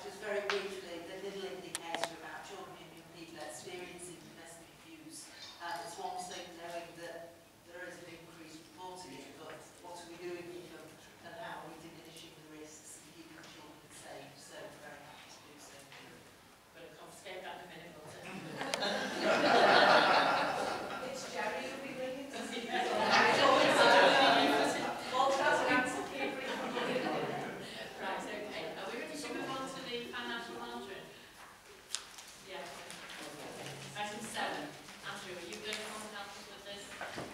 just very briefly, the little indicator about children and young people experiencing domestic abuse. It's one thing knowing that there is an increased reporting it, but what are we doing with them and how are we diminishing the risks and keeping children safe? So very happy to do so. But confiscate that in a minute, but it's Jerry who'll be bringing us in. Right, okay. Are we ready to move on to the financial management? Yeah. Item 7. Andrew, are you going to come and help us with this?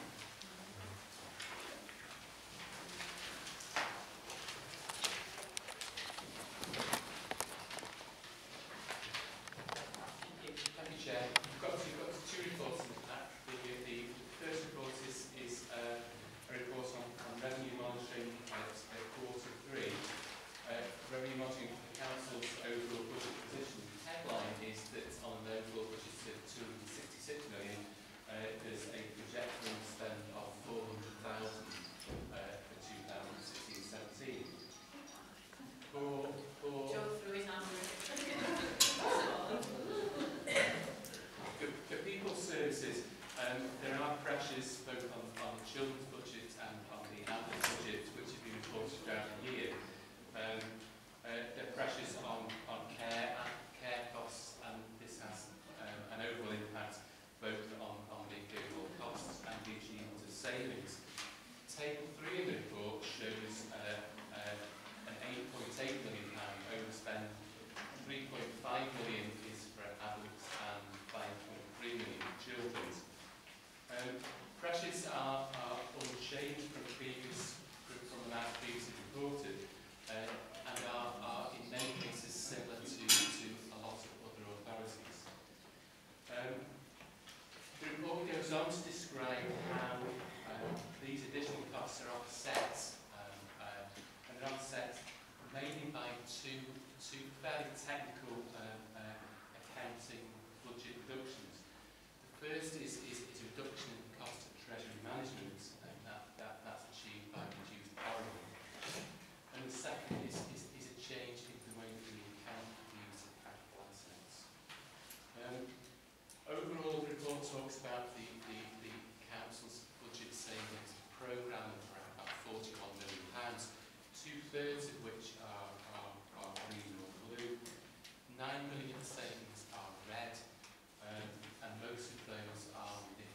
Thank you, Chair. We've got two reports in the pack. The first report is a report on revenue monitoring at quarter 3. Revenue monitoring for the Council's overall budget position. The headline is that on the overall budget of 266 million, there's a projected spend of 400,000 for 2016-17. For Joe through his answer. For people services, there are pressures both on the children's budget and on the adult budget, which have been reported throughout the year. There are pressures on care costs, and this has an overall impact both on the overall costs and the achievement of savings. Table 3 of the report shows an £8.8 million overspend. 3.5 million is for adults and 5.3 million for children. Pressures are unchanged from the amount previously reported, and are in many cases similar to a lot of other authorities. The report goes on to describe how these additional costs are offset, and they're offset mainly by two fairly technical accounting budget reductions. The first is a reduction in the cost of treasury management, and that's achieved by reduced borrowing. And the second is a change in the way that we account for the use of capital assets. Overall, the report talks about the Council's budget savings programme of around about £41 million, 2/3 of which are green or blue. 9 million savings are red, and most of those are within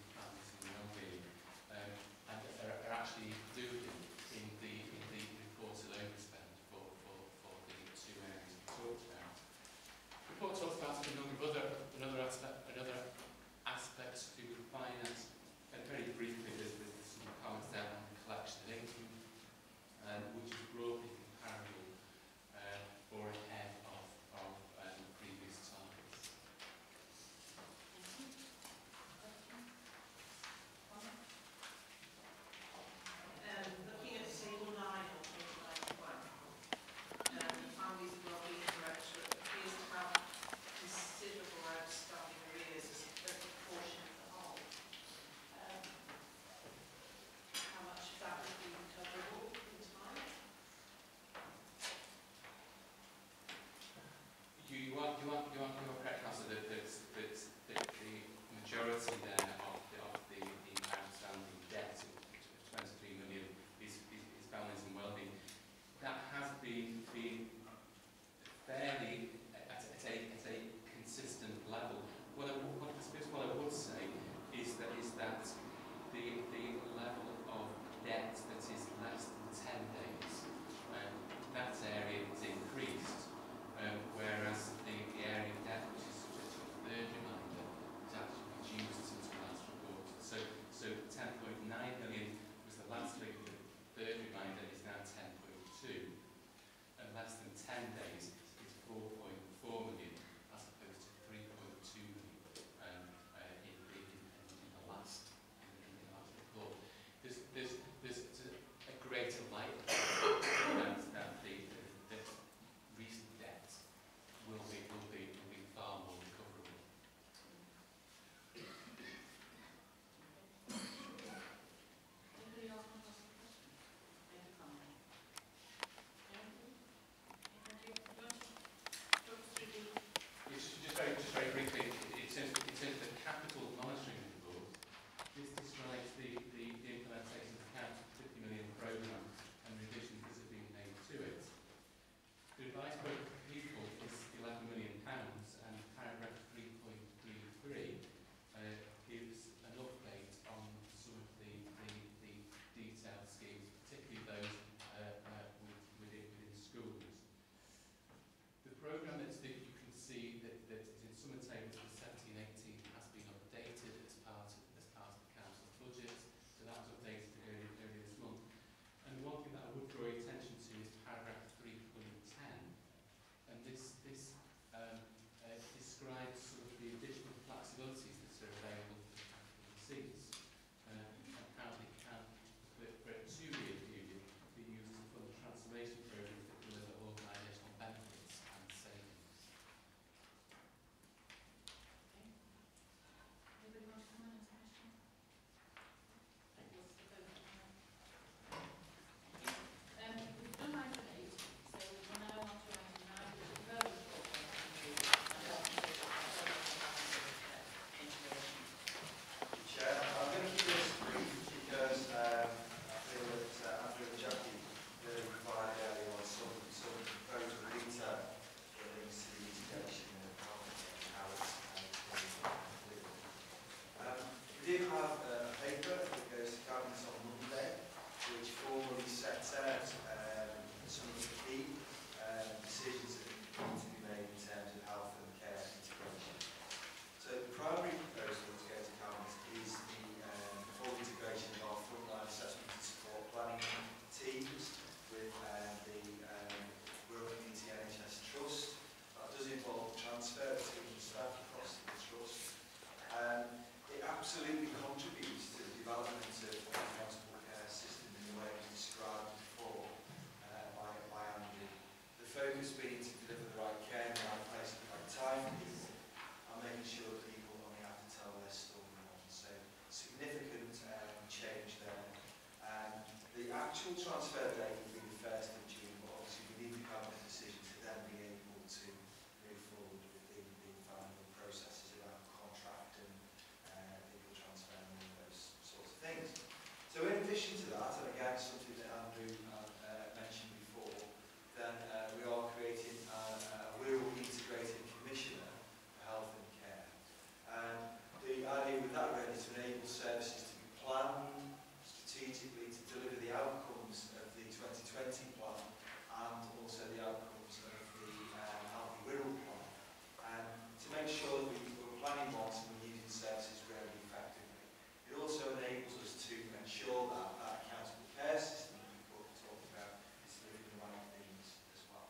we need to deliver the right care in the right place at the right time for people, and making sure that people only have to tell their story once. So significant change there. The actual transfer date will be the 1st of June, but obviously we need the cabinet decision to then be able to move forward with the final processes around contract and legal transfer and all those sorts of things. So in addition to that, and again something that Andrew mentioned before, then we are creating a Wirral integrated commissioner for health and care. The idea with that really is to enable services to be planned strategically to deliver the outcomes of the 2020 plan and also the outcomes of the Healthy Wirral plan, to make sure that we're planning once and we're using services really effectively. It also enables us to ensure that that accountable care system that we've talked about is delivering the right things as well.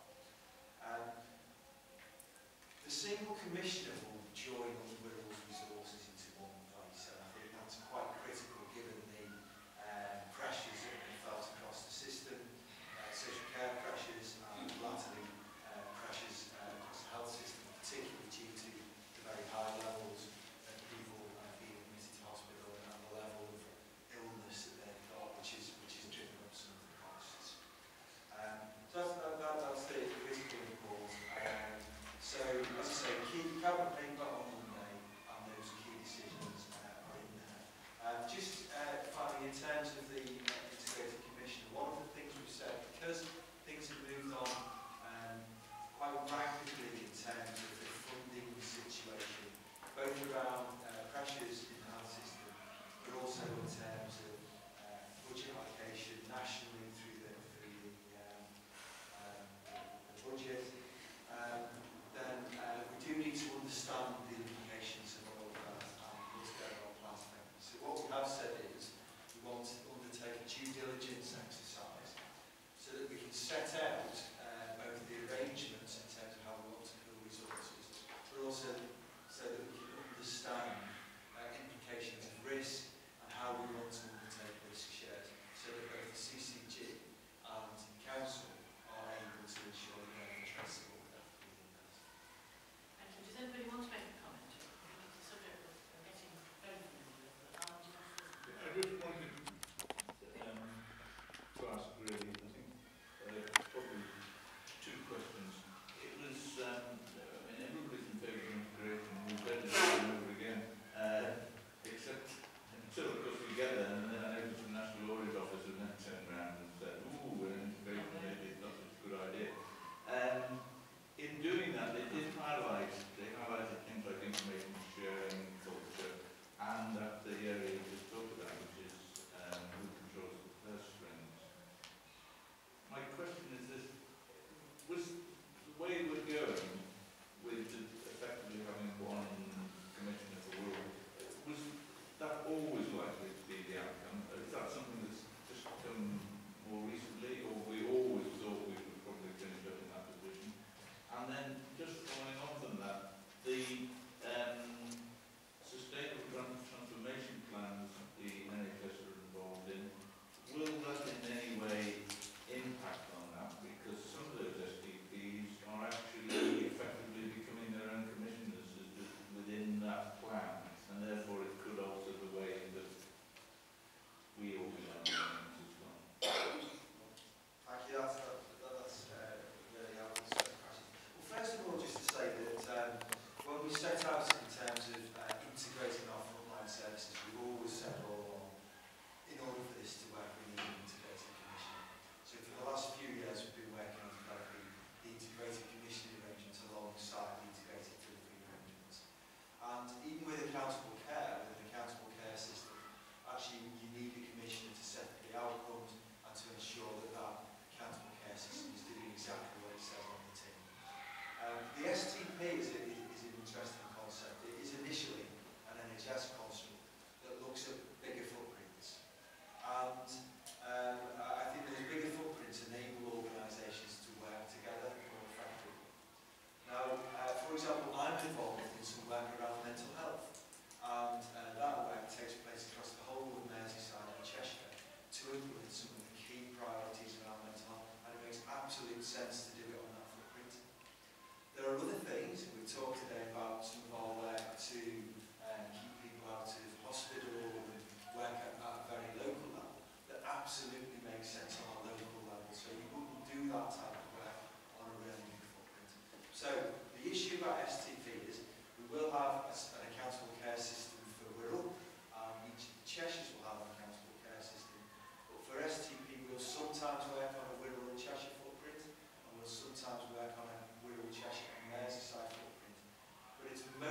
The single commissioner will join all Wirral's resources into one place, and I think that's quite critical given the pressures that have been felt across the system, social care pressures and latterly pressures across the health system, particularly due to the very high levels of people being admitted to hospital and the level of illness that they've got, which is driven up some of the costs. So that's the critical report. So, as I say, key cabinet paper on Monday,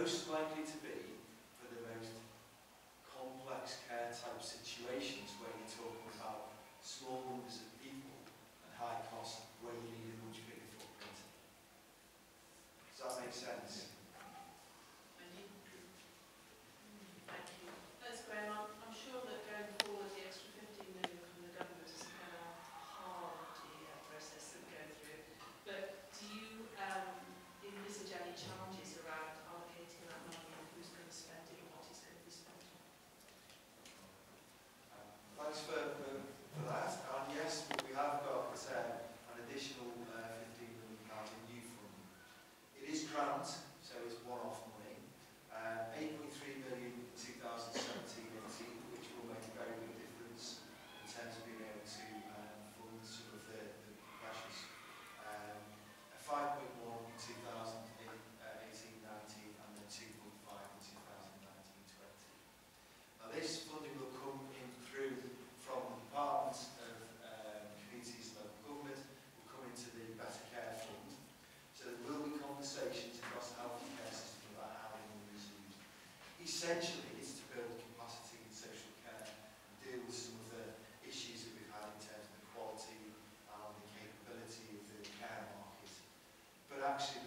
most likely to be for the most complex care type situations where you're talking about small numbers of people and high cost, where you need a much bigger footprint. Does that make sense? Wendy? Thank you. That's Graham. I'm sure that going forward, the extra 15 million from the government is quite a hardy process that we go through. But do you envisage any challenges around allocating that money and who's going to spend it and what it's going to be spent on? Thanks for that. And yes, we have got an additional £15 million in new funding. It is grant, so it's one-off money. 8.3 million in 2017-18, which will make a very big difference in terms of being able to fund some of the pressures. 5.1 in 2018-19 and then 2.5 in 2019-20. Now this funding will come in through from the Department of Communities and Local Government, will come into the Better Care Fund. So there will be conversations across the health and care system about how the money is used. Essentially, it's to build capacity in social care and deal with some of the issues that we've had in terms of the quality and the capability of the care market. But actually,